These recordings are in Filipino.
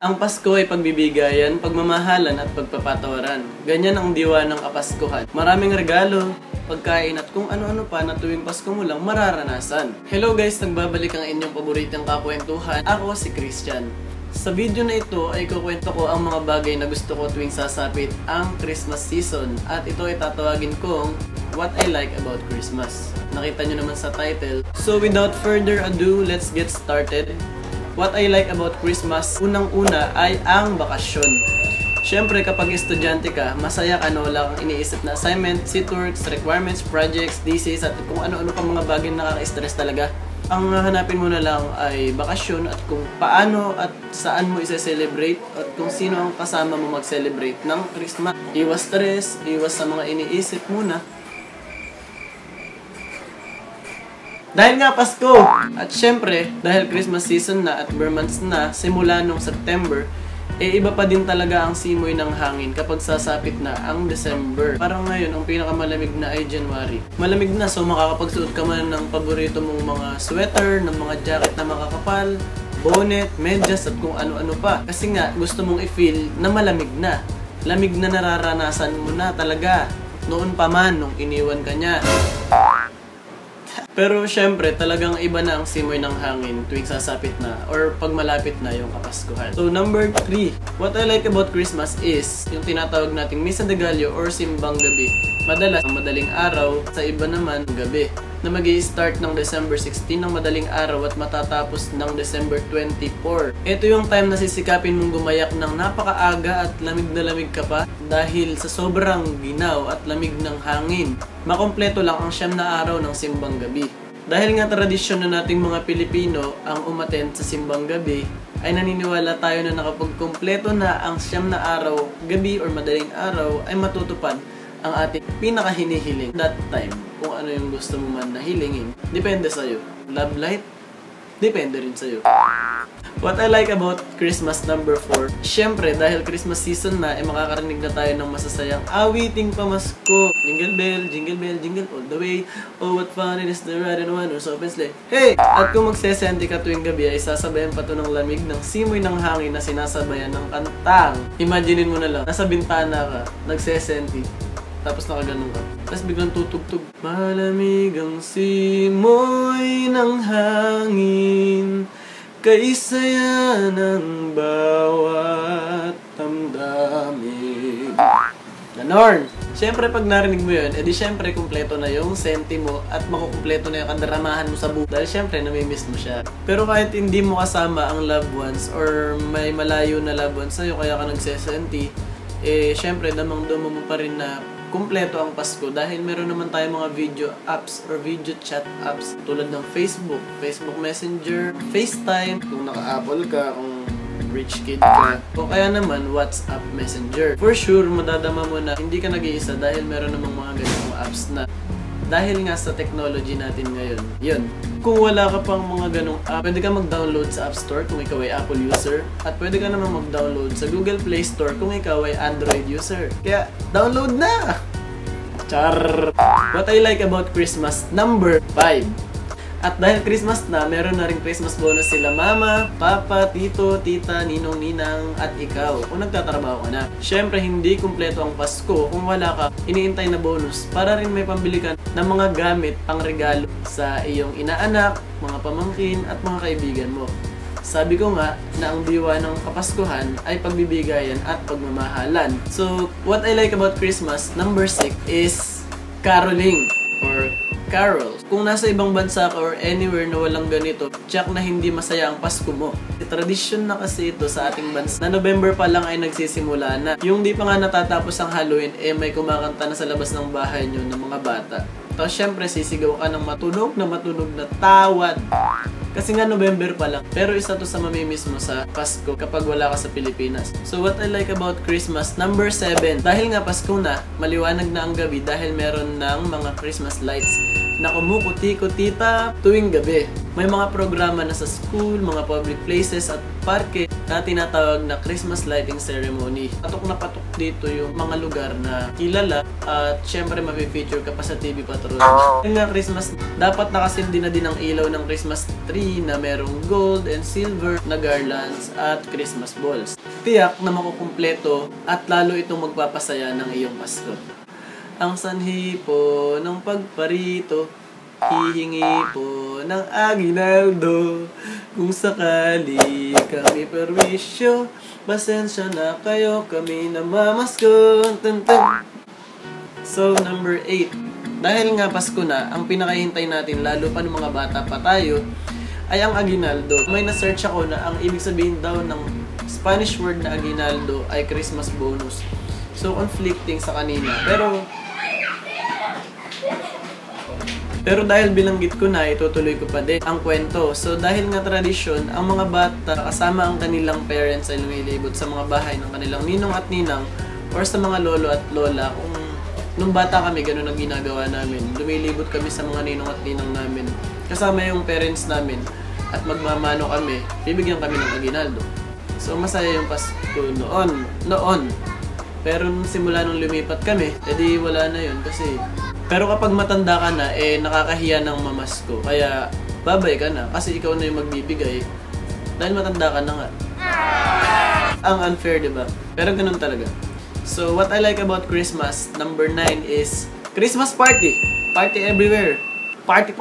Ang Pasko ay pagbibigayan, pagmamahalan at pagpapatawaran. Ganyan ang diwa ng Kapaskuhan. Maraming regalo, pagkain at kung ano-ano pa na tuwing Pasko mo lang mararanasan. Hello guys, nagbabalik ang inyong paboritong kakwentuhan. Ako si Christian. Sa video na ito ay kukwento ko ang mga bagay na gusto ko tuwing sasapit ang Christmas season. At ito ay tatawagin kong What I Like About Christmas. Nakita nyo naman sa title. So without further ado, let's get started. What I like about Christmas, unang-una ay ang bakasyon. Siyempre kapag estudyante ka, masaya ka na wala kang iniisip na assignment, sit-works, requirements, projects, thesis, at kung ano-ano pa mga bagay na nakaka-stress talaga. Ang hanapin mo na lang ay bakasyon at kung paano at saan mo isa-celebrate at kung sino ang kasama mo mag-celebrate ng Christmas. Iwas stress, iwas sa mga iniisip muna. Dahil nga Pasko! At syempre, dahil Christmas season na at bare months na, simula nung September, iba pa din talaga ang simoy ng hangin kapag sasapit na ang December. Parang ngayon, ang pinakamalamig na ay January. Malamig na, so makakapagsuot ka man ng paborito mong mga sweater, ng mga jacket na makakapal, bonnet, medyas at kung ano-ano pa. Kasi nga, gusto mong i-feel na malamig na. Lamig na nararanasan mo na talaga. Noon pa man, nung iniwan ka niya. Pero syempre, talagang iba na ang simoy ng hangin tuwing sasapit na or pag malapit na yung Kapaskuhan. So number 3, what I like about Christmas is yung tinatawag nating Misa de Gallo or Simbang Gabi. Madalas ang madaling araw, sa iba naman gabi, na mag-i-start ng December 16 ng madaling araw at matatapos ng December 24. Ito yung time na sisikapin mong gumayak ng napakaaga at lamig na lamig ka pa dahil sa sobrang ginaw at lamig ng hangin. Makompleto lang ang 9 na araw ng Simbang Gabi. Dahil nga tradisyon na nating mga Pilipino ang umattend sa Simbang Gabi, ay naniniwala tayo na nakapag kumpleto na ang 9 na araw, gabi or madaling araw ay matutupad ang ating pinakahinihiling that time. Kung ano yung gusto mo man na hilingin, depende sa'yo. Love life, depende rin sa'yo. What I like about Christmas number 4, syempre dahil Christmas season na, makakarinig na tayo ng masasayang awiting pamasko. Jingle bell, jingle all the way. Oh, what fun it is to ride in one horse open sleigh. Hey! At kung magsesenti ka tuwing gabi ay sasabayan pa to ng lamig ng simoy ng hangin na sinasabayan ng kantang. Imaginein mo na lang, nasa bintana ka, nagsesenti. Tapos nakaganon ka. Tapos biglang tutugtog. Malamig ang simoy ng hangin, kaisaya ng bawat damdamin. Ganon! Siyempre pag narinig mo yun, edi siyempre kumpleto na yung senti mo at makukumpleto na yung kadaramahan mo sa buhay. Dahil siyempre namimiss mo siya. Pero kahit hindi mo kasama ang loved ones or may malayo na loved ones sa'yo kaya ka nagsesenti, siyempre damang-dama mo pa rin na kumpleto ang Pasko dahil meron naman tayong mga video apps or video chat apps tulad ng Facebook, Facebook Messenger, FaceTime, kung naka-Apple ka, kung rich kid ka, o kaya naman WhatsApp Messenger. For sure, madadama mo na hindi ka nag-iisa dahil meron namang mga ganitong apps na dahil nga sa technology natin ngayon. Yun. Kung wala ka pang mga ganong app, pwede ka mag-download sa App Store kung ikaw ay Apple user. At pwede ka naman mag-download sa Google Play Store kung ikaw ay Android user. Kaya, download na! Char! What I like about Christmas, number 5. At dahil Christmas na, meron na rin Christmas bonus sila mama, papa, tito, tita, ninong, ninang, at ikaw kung nagtatrabaho ka na. Siyempre, hindi kumpleto ang Pasko kung wala ka iniintay na bonus para rin may pambili ka ng mga gamit pang regalo sa iyong inaanak, mga pamangkin, at mga kaibigan mo. Sabi ko nga na ang diwa ng Kapaskuhan ay pagbibigayan at pagmamahalan. So, what I like about Christmas, number 6, is caroling or carols. Kung nasa ibang bansa ka or anywhere na walang ganito, tiyak na hindi masaya ang Pasko mo. Tradisyon na kasi ito sa ating bansa na November pa lang ay nagsisimula na. Yung di pa nga natatapos ang Halloween, may kumakanta na sa labas ng bahay nyo ng mga bata. Tapos syempre sisigaw ka ng matunog na tawad. Kasi nga November pa lang. Pero isa to sa mamimiss mo sa Pasko kapag wala ka sa Pilipinas. So what I like about Christmas, number 7. Dahil nga Pasko na, maliwanag na ang gabi dahil meron ng mga Christmas lights na kumukuti-kutita tuwing gabi. May mga programa na sa school, mga public places at parke na tinatawag na Christmas lighting ceremony. Patok na patok dito yung mga lugar na kilala at syempre mafe-feature ka pa sa TV Patrol. Yung nga Christmas, dapat nakasindi na din ang ilaw ng Christmas tree na merong gold and silver na garlands at Christmas balls. Tiyak na makukumpleto at lalo itong magpapasaya ng iyong Pasko. Ang sanhi po ng pagparito, hihingi po ng aginaldo. Kung sakali kami perwisyo, pasensya na kayo, kami na mamasko. So, number 8. Dahil nga Pasko na, ang pinakahintay natin, lalo pa ng mga bata pa tayo, ay ang aginaldo. May na-search ako na ang ibig sabihin daw ng Spanish word na aginaldo ay Christmas bonus. So, conflicting sa kanina. Pero dahil binanggit ko na, itutuloy ko pa din ang kwento. So dahil nga tradisyon, ang mga bata kasama ang kanilang parents ay lumilibot sa mga bahay ng kanilang ninong at ninang or sa mga lolo at lola. Kung nung bata kami, ganun ang ginagawa namin. Lumilibot kami sa mga ninong at ninang namin kasama yung parents namin at magmamano kami, bibigyan kami ng aginaldo. So masaya yung Pasko noon. Pero nung simula nung lumipat kami, edi wala na yun kasi. Pero kapag matanda ka na, nakakahiya ng mamasko. Kaya, babay ka na. Kasi ikaw na yung magbibigay. Dahil matanda ka na nga. Ang unfair, diba? Pero ganun talaga. So, what I like about Christmas, number 9 is Christmas party. Party everywhere. Party.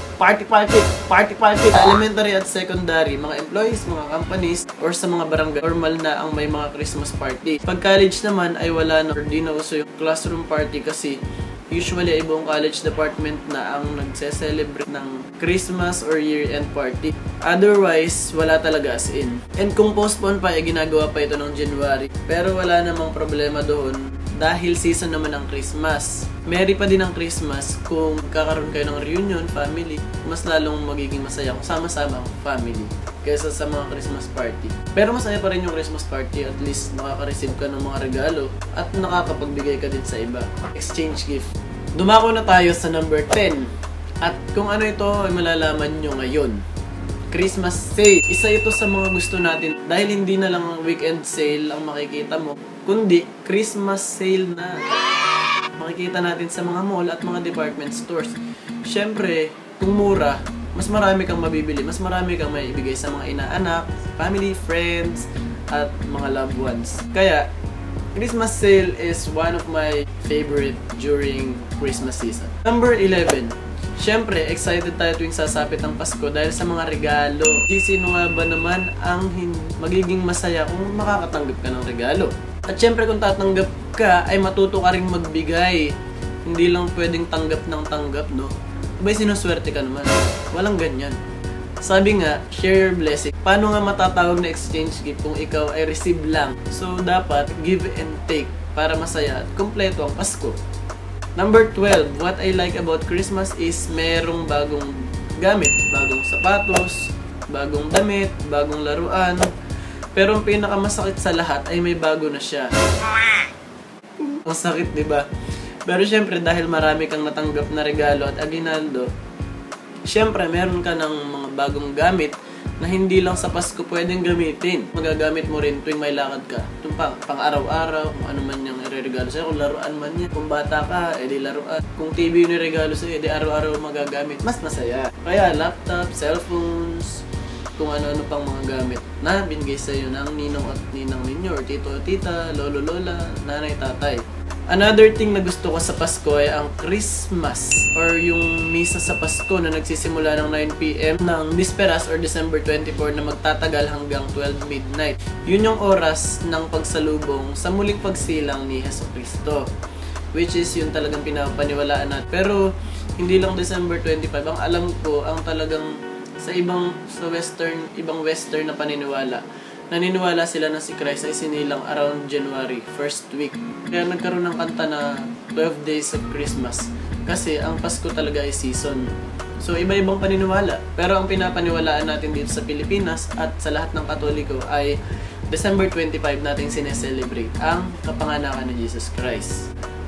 Elementary at secondary, mga employees, mga companies, or sa mga barangay, normal na ang may mga Christmas party. Pag college naman, ay wala na, or di na uso yung classroom party kasi usually, ibang college department na ang nagse-celebrate ng Christmas or year-end party. Otherwise, wala talaga as in. And kung postpone pa, ginagawa pa ito ng January. Pero wala namang problema doon dahil season naman ng Christmas. Merry pa din ang Christmas kung kakaroon kayo ng reunion, family. Mas lalong magiging masaya kung sama-sama ang family kaysa sa mga Christmas party. Pero masaya pa rin yung Christmas party, at least nakaka-receive ka ng mga regalo at nakakapagbigay ka din sa iba. Exchange gift. Dumako na tayo sa number 10. At kung ano ito ay malalaman nyo ngayon. Christmas sale. Isa ito sa mga gusto natin dahil hindi na lang weekend sale ang makikita mo, kundi Christmas sale na. Makikita natin sa mga mall at mga department stores. Syempre, kung mura, mas marami kang mabibili, mas marami kang maibigay sa mga inaanak, family, friends, at mga loved ones. Kaya, Christmas sale is one of my favorite during Christmas season. Number 11. Syempre, excited tayo tuwing sasapit ang Pasko dahil sa mga regalo. Sino nga ba naman ang magiging masaya kung makakatanggap ka ng regalo? At syempre, kung tatanggap ka, ay matuto ka rin magbigay. Hindi lang pwedeng tanggap ng tanggap, no? Abay, sinuswerte ka naman. Walang ganyan. Sabi nga, share your blessing. Paano nga matatawag na exchange gift kung ikaw ay receive lang? So, dapat give and take para masaya at kumpleto ang Pasko. Number 12, what I like about Christmas is merong bagong gamit. Bagong sapatos, bagong damit, bagong laruan. Pero ang pinakamasakit sa lahat ay may bago na siya. Ang sakit, diba? Pero syempre, dahil marami kang natanggap na regalo at aginaldo, syempre, meron ka ng mga bagong gamit na hindi lang sa Pasko pwedeng gamitin. Magagamit mo rin tuwing may lakad ka. Itong pang araw-araw, kung ano man yung ireregalo sa'yo. Kung laruan man yan. Kung bata ka, edi laruan. Kung TV yung iregalo sa'yo, edi araw-araw magagamit. Mas masaya. Kaya laptop, cellphones, kung ano-ano pang mga gamit na binigay sa'yo ng ninong at ninang ninyo, or tito o tita, lolo, lola, nanay, tatay. Another thing na gusto ko sa Pasko ay ang Christmas or yung misa sa Pasko na nagsisimula ng 9 PM ng Bisperas or December 24 na magtatagal hanggang 12 midnight. Yun yung oras ng pagsalubong sa muling pagsilang ni Jesucristo, which is yun talagang pinapaniwalaan natin. Pero hindi lang December 25, ang alam ko ang talagang sa ibang western na paniniwala. Naniniwala sila na si Christ ay sinilang around January, first week. Kaya nagkaroon ng kanta na 12 Days of Christmas. Kasi ang Pasko talaga ay season. So, iba-ibang paniniwala. Pero ang pinapaniwalaan natin dito sa Pilipinas at sa lahat ng Katoliko ay December 25 natin sineselebrate ang kapanganakan ni Jesus Christ.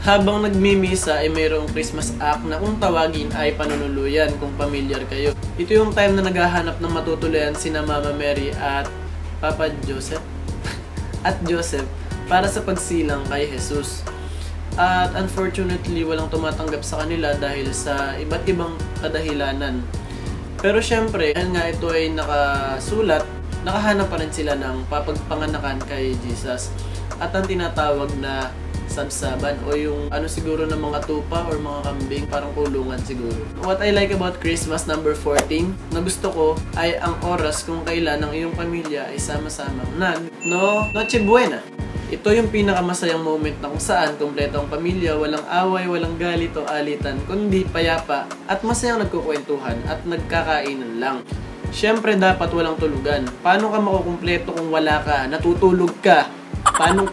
Habang nagmimisa ay mayroong Christmas act na kung tawagin ay panunuluyan kung familiar kayo. Ito yung time na naghahanap ng matutuluyan sina Mama Mary at Papa Joseph at Joseph para sa pagsilang kay Jesus. At unfortunately, walang tumatanggap sa kanila dahil sa iba't ibang kadahilanan. Pero syempre, dahil nga ito ay nakasulat, nakahanap pa rin sila ng papagpanganakan kay Jesus. At ang tinatawag na sabsaban o yung ano siguro ng mga tupa or mga kambing, parang kulungan siguro. What I like about Christmas number 14 na gusto ko ay ang oras kung kailan ang iyong pamilya ay sama-samang Noche Buena. Ito yung pinakamasayang moment na kung saan kumpleto ang pamilya, walang away, walang galit o alitan, kundi payapa at masayang nagkukwentuhan at nagkakainan lang. Siyempre dapat walang tulugan. Paano ka makukumpleto kung wala ka? Natutulog ka. Paano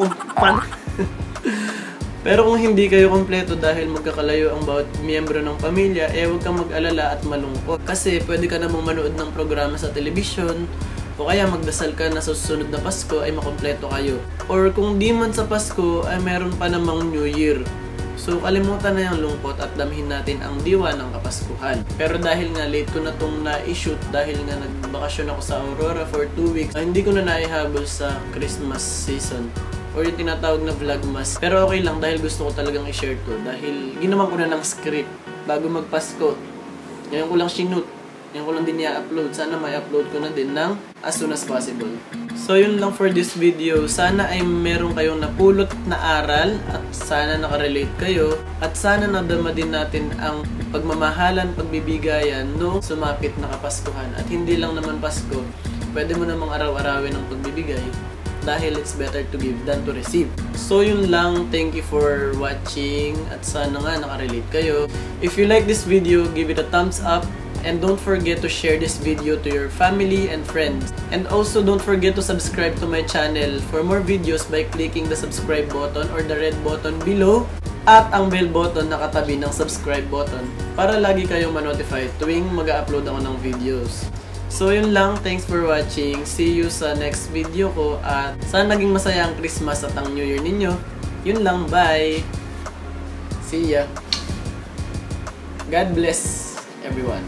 Pero kung hindi kayo kompleto dahil magkakalayo ang bawat miyembro ng pamilya, huwag kang mag-alala at malungkot. Kasi pwede ka namang manood ng programa sa telebisyon, o kaya magdasal ka na sa susunod na Pasko ay makompleto kayo. Or kung di man sa Pasko ay meron pa namang New Year. So kalimutan na yung lungkot at damhin natin ang diwa ng Kapaskuhan. Pero dahil nga late ko na itong na-shoot dahil nga nagbakasyon ako sa Aurora for 2 weeks, ay hindi ko na naihabol sa Christmas season or yung tinatawag na vlogmas. Pero okay lang dahil gusto ko talagang i-share to dahil ginawan ko na ng script bago magpasko. Ngayon ko lang sinut. Ngayon ko lang din i-upload. Sana may upload ko na din ng as soon as possible. So yun lang for this video. Sana ay meron kayong napulot na aral at sana nakarelate kayo at sana nadama din natin ang pagmamahalan, pagbibigayan no sumapit na Kapaskuhan. At hindi lang naman Pasko, pwede mo namang araw-arawin ang pagbibigay dahil it's better to give than to receive. So yun lang, thank you for watching at sana nga nakarelate kayo. If you like this video, give it a thumbs up and don't forget to share this video to your family and friends. And also don't forget to subscribe to my channel for more videos by clicking the subscribe button or the red button below at ang bell button na katabi ng subscribe button para lagi kayong ma-notify tuwing mag-upload ako ng videos. So yun lang, thanks for watching. See you sa next video ko at sana naging masaya ang Christmas at ang New Year ninyo. Yun lang, bye! See ya! God bless everyone.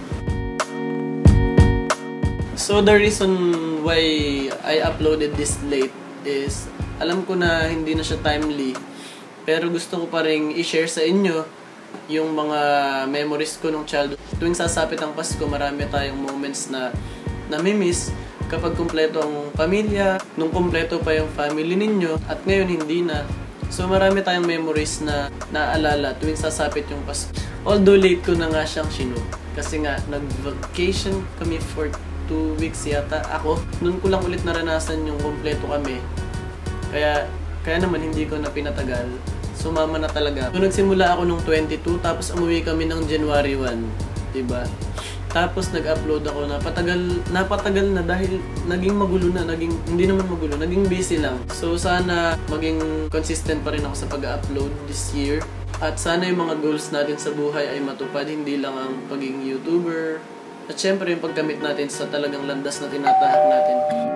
So the reason why I uploaded this late is alam ko na hindi na siya timely pero gusto ko pa rin i-share sa inyo yung mga memories ko nung childhood. Tuwing sasapit ang Pasko, marami tayong moments na namimiss kapag kumpleto ang pamilya, nung kumpleto pa yung family ninyo, at ngayon hindi na. So marami tayong memories na naalala tuwing sasapit yung Pasko. Although late ko na nga siyang sinut. Kasi nga, nag-vacation kami for 2 weeks yata. Ako, noon ko lang ulit naranasan yung kumpleto kami. Kaya naman hindi ko na pinatagal. Sumama na talaga. So nagsimula ako nung 22, tapos umuwi kami ng January 1. Diba? Tapos nag-upload ako, napatagal na dahil naging magulo na, hindi naman magulo, naging busy lang. So sana maging consistent pa rin ako sa pag-upload this year. At sana yung mga goals natin sa buhay ay matupad, hindi lang ang pagiging YouTuber. At syempre yung pagkamit natin sa talagang landas na tinatahak natin.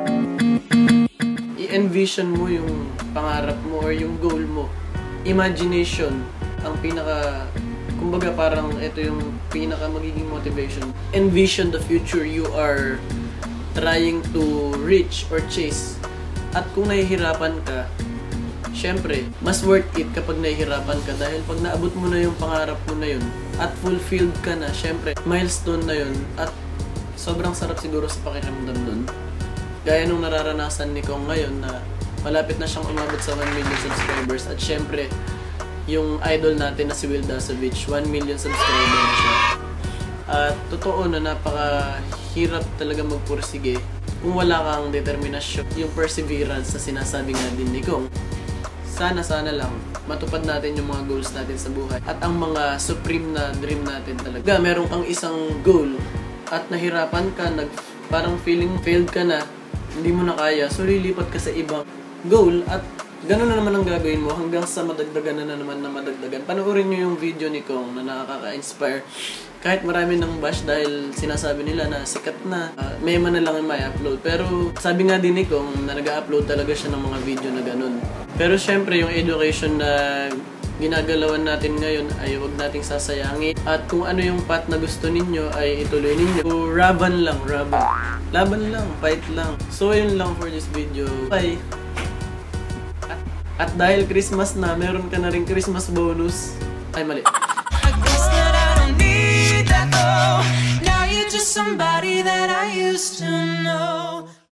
I-envision mo yung pangarap mo or yung goal mo. Imagination ang kumbaga parang ito yung pinaka magiging motivation. Envision the future you are trying to reach or chase. At kung nahihirapan ka, syempre, mas worth it kapag nahihirapan ka dahil pag naabot mo na yung pangarap mo na yun at fulfilled ka na, syempre, milestone na yun at sobrang sarap siguro sa pakiramdam nun. Gaya nung nararanasan ni Kong ngayon na malapit na siyang umabot sa 1 million subscribers at syempre, yung idol natin na si Will Dasovich, 1 million subscribers na siya. At totoo na napakahirap talaga magpursige kung wala kang determinasyon, yung perseverance na sinasabi nga din ni Kong. Sana lang matupad natin yung mga goals natin sa buhay at ang mga supreme na dream natin talaga. Meron kang isang goal at nahirapan ka, parang feeling failed ka na, hindi mo na kaya, so lilipat ka sa ibang goal at ganun na naman ang gagawin mo hanggang sa madagdagan na naman na madagdagan. Panoorin nyo yung video ni Kong na nakaka-inspire. Kahit marami ng bash dahil sinasabi nila na sikat na, may man na lang yung may upload. Pero sabi nga din ni Kong na nag-upload talaga siya ng mga video na ganun. Pero syempre yung education na ginagalawan natin ngayon ay huwag nating sasayangin. At kung ano yung path na gusto ninyo ay ituloy ninyo. So, raban lang, raban. Laban lang, fight lang. So, yun lang for this video. Bye! At dahil Christmas na, meron ka na rin Christmas bonus. Ay, mali. Now you're just somebody that I used to know.